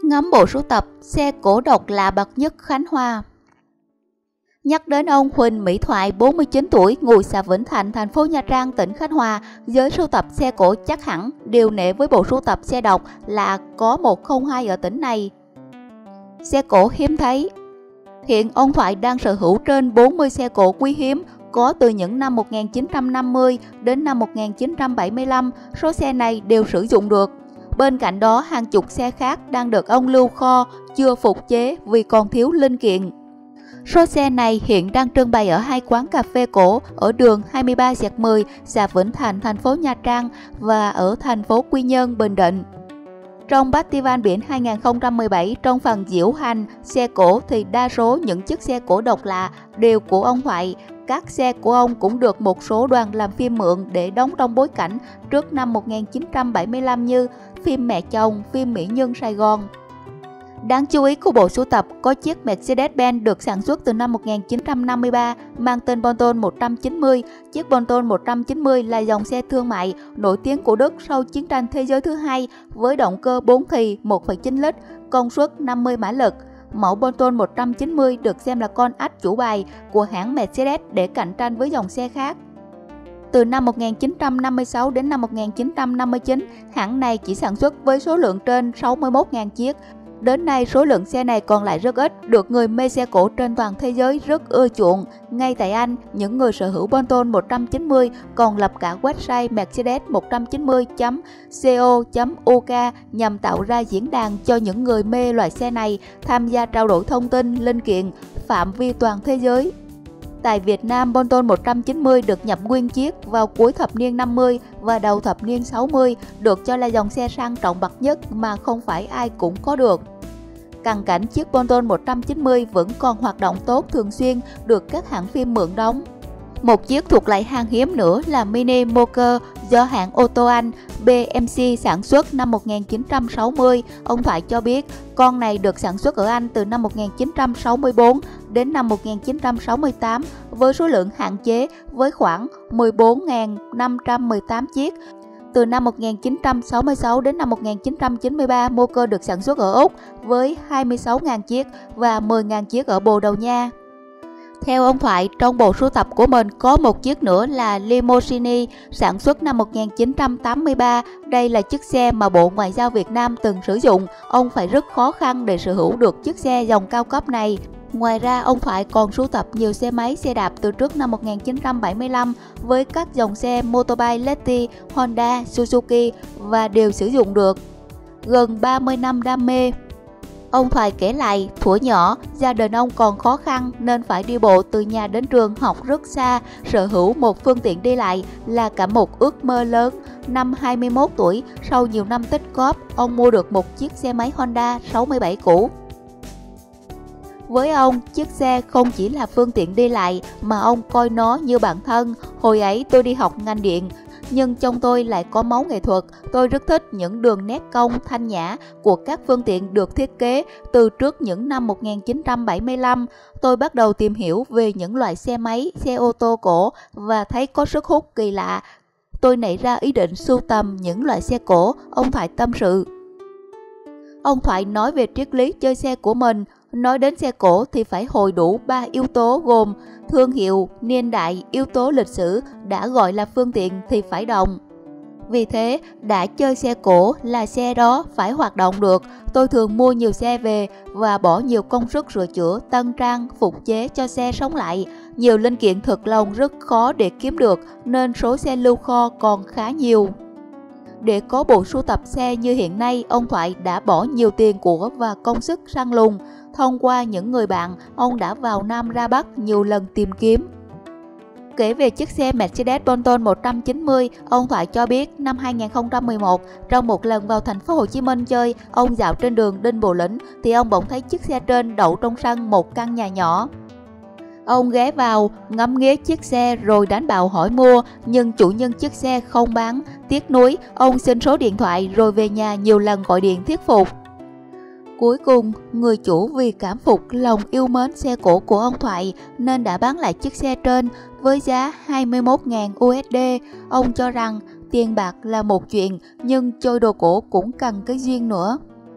Ngắm bộ sưu tập xe cổ độc lạ bậc nhất Khánh Hòa. Nhắc đến ông Huỳnh Mỹ Thoại, 49 tuổi, ngụ xã Vĩnh Thạnh, thành phố Nha Trang, tỉnh Khánh Hòa, giới sưu tập xe cổ chắc hẳn điều nể với bộ sưu tập xe độc là có 102 ở tỉnh này. Xe cổ hiếm thấy. Hiện ông Thoại đang sở hữu trên 40 xe cổ quý hiếm, có từ những năm 1950 đến năm 1975, số xe này đều sử dụng được. Bên cạnh đó, hàng chục xe khác đang được ông lưu kho, chưa phục chế vì còn thiếu linh kiện. Số xe này hiện đang trưng bày ở hai quán cà phê cổ ở đường 23/10, xã Vĩnh Thạnh, thành phố Nha Trang và ở thành phố Quy Nhơn, Bình Định. Trong Festival Biển 2017, trong phần diễu hành xe cổ thì đa số những chiếc xe cổ độc lạ đều của ông Thoại. Các xe của ông cũng được một số đoàn làm phim mượn để đóng trong bối cảnh trước năm 1975 như phim Mẹ Chồng, phim Mỹ Nhân Sài Gòn. Đáng chú ý của bộ sưu tập có chiếc Mercedes-Benz được sản xuất từ năm 1953 mang tên Bonton 190. Chiếc Bonton 190 là dòng xe thương mại nổi tiếng của Đức sau chiến tranh thế giới thứ hai với động cơ 4 thì 1,9 lít, công suất 50 mã lực. Mẫu Bonton 190 được xem là con ách chủ bài của hãng Mercedes để cạnh tranh với dòng xe khác. Từ năm 1956 đến năm 1959, hãng này chỉ sản xuất với số lượng trên 61.000 chiếc. Đến nay, số lượng xe này còn lại rất ít, được người mê xe cổ trên toàn thế giới rất ưa chuộng. Ngay tại Anh, những người sở hữu Bonton 190 còn lập cả website mercedes190.co.uk nhằm tạo ra diễn đàn cho những người mê loại xe này tham gia trao đổi thông tin, linh kiện, phạm vi toàn thế giới. Tại Việt Nam, Bonton 190 được nhập nguyên chiếc vào cuối thập niên 50 và đầu thập niên 60, được cho là dòng xe sang trọng bậc nhất mà không phải ai cũng có được. Cận cảnh chiếc Bonton 190 vẫn còn hoạt động tốt thường xuyên, được các hãng phim mượn đóng. Một chiếc thuộc loại hàng hiếm nữa là Mini Moker do hãng ô tô Anh BMC sản xuất năm 1960. Ông Thoại cho biết con này được sản xuất ở Anh từ năm 1964 đến năm 1968 với số lượng hạn chế với khoảng 14.518 chiếc. Từ năm 1966 đến năm 1993, Moker được sản xuất ở Úc với 26.000 chiếc và 10.000 chiếc ở Bồ Đào Nha. Theo ông Thoại, trong bộ sưu tập của mình có một chiếc nữa là Limousine sản xuất năm 1983. Đây là chiếc xe mà Bộ Ngoại giao Việt Nam từng sử dụng. Ông phải rất khó khăn để sở hữu được chiếc xe dòng cao cấp này. Ngoài ra, ông Thoại còn sưu tập nhiều xe máy, xe đạp từ trước năm 1975 với các dòng xe Motorbike Letty, Honda, Suzuki và đều sử dụng được. Gần 30 năm đam mê. Ông Thoại kể lại, thuở nhỏ, gia đình ông còn khó khăn nên phải đi bộ từ nhà đến trường học rất xa, sở hữu một phương tiện đi lại là cả một ước mơ lớn. Năm 21 tuổi, sau nhiều năm tích góp, ông mua được một chiếc xe máy Honda 67 cũ. Với ông, chiếc xe không chỉ là phương tiện đi lại mà ông coi nó như bản thân. Hồi ấy tôi đi học ngành điện, nhưng trong tôi lại có máu nghệ thuật. Tôi rất thích những đường nét cong thanh nhã của các phương tiện được thiết kế từ trước những năm 1975. Tôi bắt đầu tìm hiểu về những loại xe máy, xe ô tô cổ và thấy có sức hút kỳ lạ. Tôi nảy ra ý định sưu tầm những loại xe cổ, ông Thoại tâm sự. Ông Thoại nói về triết lý chơi xe của mình. Nói đến xe cổ thì phải hồi đủ 3 yếu tố gồm thương hiệu, niên đại, yếu tố lịch sử, đã gọi là phương tiện thì phải động. Vì thế, đã chơi xe cổ là xe đó phải hoạt động được. Tôi thường mua nhiều xe về và bỏ nhiều công sức sửa chữa, tân trang, phục chế cho xe sống lại. Nhiều linh kiện thật lòng rất khó để kiếm được nên số xe lưu kho còn khá nhiều. Để có bộ sưu tập xe như hiện nay, ông Thoại đã bỏ nhiều tiền của và công sức săn lùng. Thông qua những người bạn, ông đã vào Nam ra Bắc nhiều lần tìm kiếm. Kể về chiếc xe Mercedes Bonton 190, ông Thoại cho biết năm 2011, trong một lần vào thành phố Hồ Chí Minh chơi, ông dạo trên đường Đinh Bộ Lĩnh thì ông bỗng thấy chiếc xe trên đậu trong sân một căn nhà nhỏ. Ông ghé vào, ngắm nghía chiếc xe rồi đánh bạo hỏi mua, nhưng chủ nhân chiếc xe không bán. Tiếc nuối, ông xin số điện thoại rồi về nhà nhiều lần gọi điện thuyết phục. Cuối cùng, người chủ vì cảm phục lòng yêu mến xe cổ của ông Thoại nên đã bán lại chiếc xe trên với giá 21.000 USD. Ông cho rằng tiền bạc là một chuyện nhưng chơi đồ cổ cũng cần cái duyên nữa.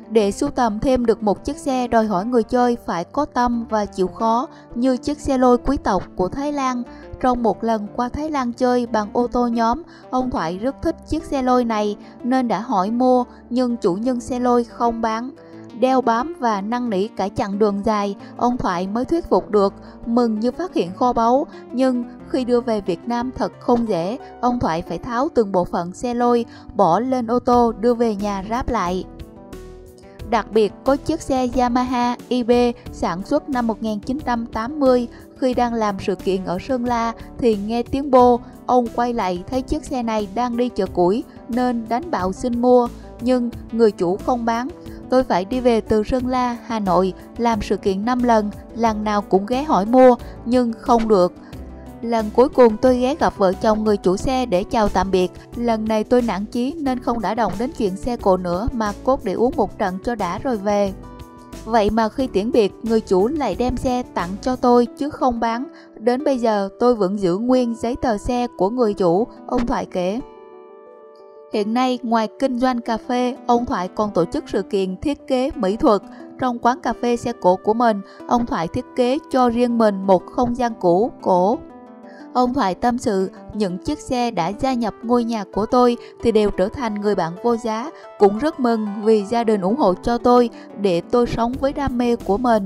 Để sưu tầm thêm được một chiếc xe đòi hỏi người chơi phải có tâm và chịu khó, như chiếc xe lôi quý tộc của Thái Lan. Trong một lần qua Thái Lan chơi bằng ô tô nhóm, ông Thoại rất thích chiếc xe lôi này nên đã hỏi mua, nhưng chủ nhân xe lôi không bán. Đeo bám và năn nỉ cả chặng đường dài, ông Thoại mới thuyết phục được, mừng như phát hiện kho báu. Nhưng khi đưa về Việt Nam thật không dễ, ông Thoại phải tháo từng bộ phận xe lôi, bỏ lên ô tô đưa về nhà ráp lại. Đặc biệt có chiếc xe Yamaha IB sản xuất năm 1980, khi đang làm sự kiện ở Sơn La thì nghe tiếng bô, ông quay lại thấy chiếc xe này đang đi chợ củi nên đánh bạo xin mua, nhưng người chủ không bán. Tôi phải đi về từ Sơn La, Hà Nội làm sự kiện 5 lần, lần nào cũng ghé hỏi mua nhưng không được. Lần cuối cùng tôi ghé gặp vợ chồng người chủ xe để chào tạm biệt. Lần này tôi nản chí nên không đả động đến chuyện xe cộ nữa mà cốt để uống một trận cho đã rồi về. Vậy mà khi tiễn biệt, người chủ lại đem xe tặng cho tôi chứ không bán. Đến bây giờ tôi vẫn giữ nguyên giấy tờ xe của người chủ, ông Thoại kể. Hiện nay, ngoài kinh doanh cà phê, ông Thoại còn tổ chức sự kiện thiết kế mỹ thuật. Trong quán cà phê xe cộ của mình, ông Thoại thiết kế cho riêng mình một không gian cũ, cổ. Ông Thoại tâm sự, những chiếc xe đã gia nhập ngôi nhà của tôi thì đều trở thành người bạn vô giá. Cũng rất mừng vì gia đình ủng hộ cho tôi để tôi sống với đam mê của mình.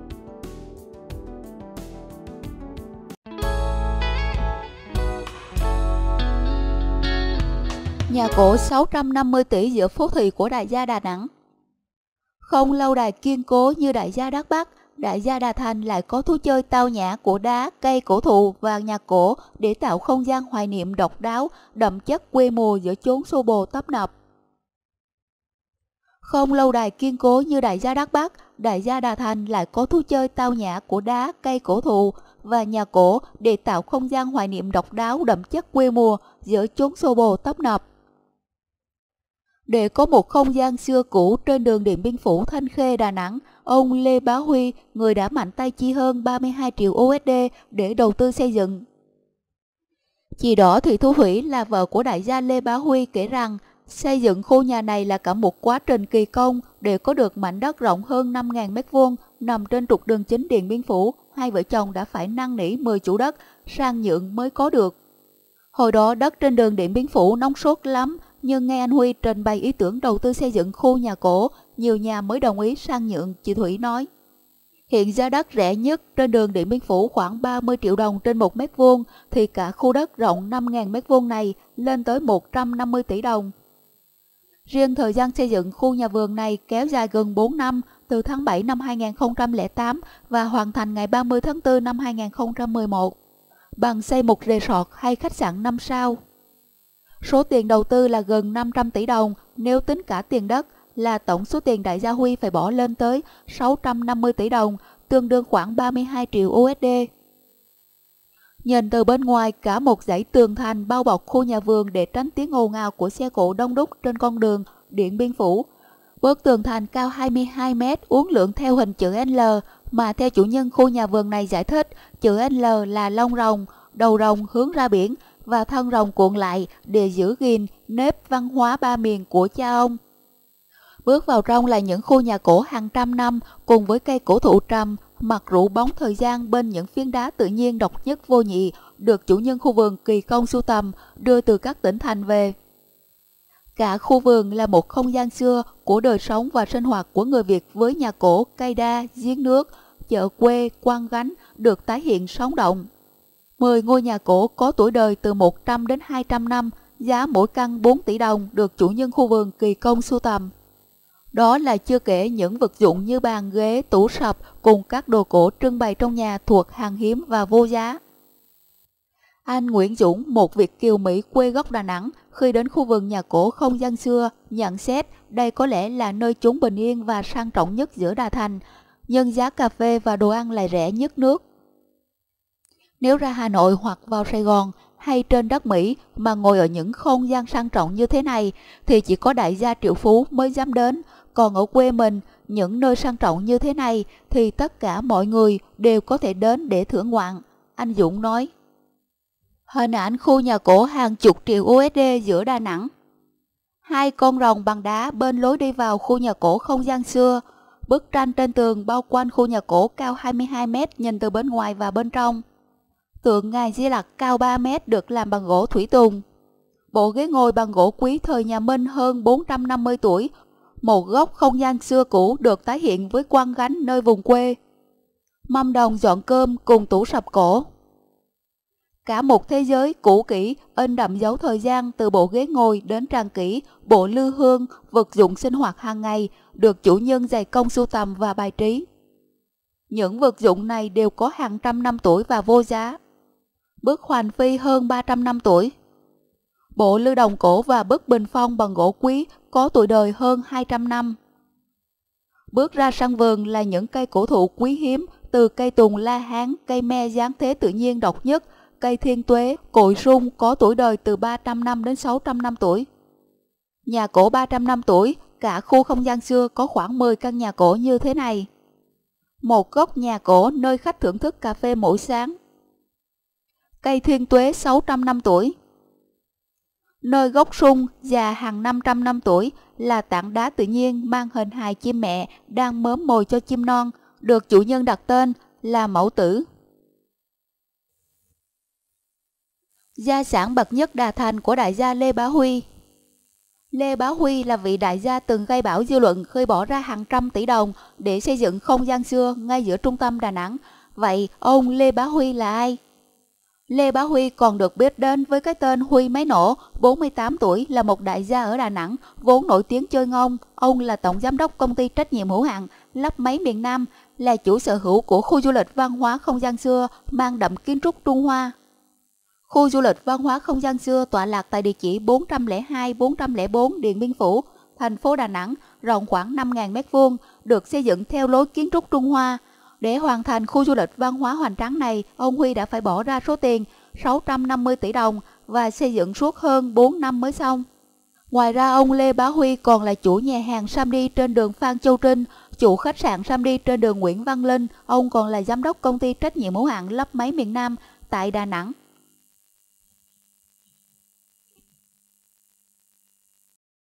Nhà cổ 650 tỷ giữa phố thị của đại gia Đà Nẵng. Không lâu đài kiên cố như đại gia Đắk Bắc, đại gia Đà Thành lại có thú chơi tao nhã của đá, cây cổ thụ và nhà cổ để tạo không gian hoài niệm độc đáo, đậm chất quê mùa giữa chốn xô bồ tấp nập. Không lâu đài kiên cố như đại gia Đắk Bắc, đại gia Đà Thành lại có thú chơi tao nhã của đá, cây cổ thụ và nhà cổ để tạo không gian hoài niệm độc đáo, đậm chất quê mùa giữa chốn xô bồ tấp nập. Để có một không gian xưa cũ trên đường Điện Biên Phủ, Thanh Khê, Đà Nẵng, ông Lê Bá Huy, người đã mạnh tay chi hơn 32 triệu USD để đầu tư xây dựng. Chị Đỏ Thị Thu Thủy là vợ của đại gia Lê Bá Huy kể rằng, xây dựng khu nhà này là cả một quá trình kỳ công. Để có được mảnh đất rộng hơn 5.000 m² nằm trên trục đường chính Điện Biên Phủ, hai vợ chồng đã phải năn nỉ 10 chủ đất sang nhượng mới có được. Hồi đó đất trên đường Điện Biên Phủ nóng sốt lắm, nhưng nghe anh Huy trình bày ý tưởng đầu tư xây dựng khu nhà cổ, nhiều nhà mới đồng ý sang nhượng, chị Thủy nói. Hiện giá đất rẻ nhất trên đường Điện Biên Phủ khoảng 30 triệu đồng trên 1 m², thì cả khu đất rộng 5.000 m² này lên tới 150 tỷ đồng. Riêng thời gian xây dựng khu nhà vườn này kéo dài gần 4 năm, từ tháng 7 năm 2008 và hoàn thành ngày 30 tháng 4 năm 2011, bằng xây một resort hay khách sạn 5 sao. Số tiền đầu tư là gần 500 tỷ đồng, nếu tính cả tiền đất là tổng số tiền đại gia Huy phải bỏ lên tới 650 tỷ đồng, tương đương khoảng 32 triệu USD. Nhìn từ bên ngoài, cả một dãy tường thành bao bọc khu nhà vườn để tránh tiếng ồn ào của xe cộ đông đúc trên con đường Điện Biên Phủ. Bức tường thành cao 22 m, uốn lượn theo hình chữ L, mà theo chủ nhân khu nhà vườn này giải thích, chữ L là lông rồng, đầu rồng hướng ra biển và thân rồng cuộn lại để giữ gìn nếp văn hóa ba miền của cha ông. Bước vào trong là những khu nhà cổ hàng trăm năm cùng với cây cổ thụ trầm, mặt rủ bóng thời gian bên những phiến đá tự nhiên độc nhất vô nhị, được chủ nhân khu vườn kỳ công sưu tầm đưa từ các tỉnh thành về. Cả khu vườn là một không gian xưa của đời sống và sinh hoạt của người Việt với nhà cổ, cây đa, giếng nước, chợ quê, quan gánh được tái hiện sống động. 10 ngôi nhà cổ có tuổi đời từ 100 đến 200 năm, giá mỗi căn 4 tỷ đồng được chủ nhân khu vườn kỳ công sưu tầm. Đó là chưa kể những vật dụng như bàn ghế, tủ sập cùng các đồ cổ trưng bày trong nhà thuộc hàng hiếm và vô giá. Anh Nguyễn Dũng, một Việt kiều Mỹ quê gốc Đà Nẵng, khi đến khu vườn nhà cổ không gian xưa, nhận xét đây có lẽ là nơi chốn bình yên và sang trọng nhất giữa Đà Thành, nhưng giá cà phê và đồ ăn lại rẻ nhất nước. Nếu ra Hà Nội hoặc vào Sài Gòn hay trên đất Mỹ mà ngồi ở những không gian sang trọng như thế này thì chỉ có đại gia triệu phú mới dám đến. Còn ở quê mình, những nơi sang trọng như thế này thì tất cả mọi người đều có thể đến để thưởng ngoạn, anh Dũng nói. Hình ảnh khu nhà cổ hàng chục triệu USD giữa Đà Nẵng. Hai con rồng bằng đá bên lối đi vào khu nhà cổ không gian xưa. Bức tranh trên tường bao quanh khu nhà cổ cao 22 m nhìn từ bên ngoài và bên trong. Tượng Ngài Di Lặc cao 3 m được làm bằng gỗ thủy tùng. Bộ ghế ngồi bằng gỗ quý thời nhà Minh hơn 450 tuổi. Một góc không gian xưa cũ được tái hiện với quang gánh nơi vùng quê. Mâm đồng dọn cơm cùng tủ sập cổ. Cả một thế giới cũ kỹ in đậm dấu thời gian từ bộ ghế ngồi đến tràng kỹ, bộ lư hương, vật dụng sinh hoạt hàng ngày được chủ nhân dày công sưu tầm và bài trí. Những vật dụng này đều có hàng trăm năm tuổi và vô giá. Bức Hoành Phi hơn 300 năm tuổi. Bộ lư đồng cổ và bức bình phong bằng gỗ quý có tuổi đời hơn 200 năm. Bước ra sân vườn là những cây cổ thụ quý hiếm, từ cây tùng La Hán, cây me dáng thế tự nhiên độc nhất, cây thiên tuế, cội sung có tuổi đời từ 300 năm đến 600 năm tuổi. Nhà cổ 300 năm tuổi, cả khu không gian xưa có khoảng 10 căn nhà cổ như thế này. Một góc nhà cổ nơi khách thưởng thức cà phê mỗi sáng. Cây thiên tuế 600 năm tuổi. Nơi gốc sung già hàng 500 năm tuổi là tảng đá tự nhiên mang hình hài chim mẹ đang mớm mồi cho chim non, được chủ nhân đặt tên là Mẫu Tử. Gia sản bậc nhất Đà Thành của đại gia Lê Bá Huy. Lê Bá Huy là vị đại gia từng gây bão dư luận khi bỏ ra hàng trăm tỷ đồng để xây dựng không gian xưa ngay giữa trung tâm Đà Nẵng. Vậy ông Lê Bá Huy là ai? Lê Bá Huy còn được biết đến với cái tên Huy Máy Nổ, 48 tuổi, là một đại gia ở Đà Nẵng, vốn nổi tiếng chơi ngông. Ông là tổng giám đốc công ty trách nhiệm hữu hạn Lắp Máy Miền Nam, là chủ sở hữu của khu du lịch văn hóa không gian xưa mang đậm kiến trúc Trung Hoa. Khu du lịch văn hóa không gian xưa tọa lạc tại địa chỉ 402-404 Điện Biên Phủ, thành phố Đà Nẵng, rộng khoảng 5.000 m², được xây dựng theo lối kiến trúc Trung Hoa. Để hoàn thành khu du lịch văn hóa hoành tráng này, ông Huy đã phải bỏ ra số tiền 650 tỷ đồng và xây dựng suốt hơn 4 năm mới xong. Ngoài ra, ông Lê Bá Huy còn là chủ nhà hàng Samdi trên đường Phan Châu Trinh, chủ khách sạn Samdi trên đường Nguyễn Văn Linh. Ông còn là giám đốc công ty trách nhiệm hữu hạn Lắp Máy Miền Nam tại Đà Nẵng.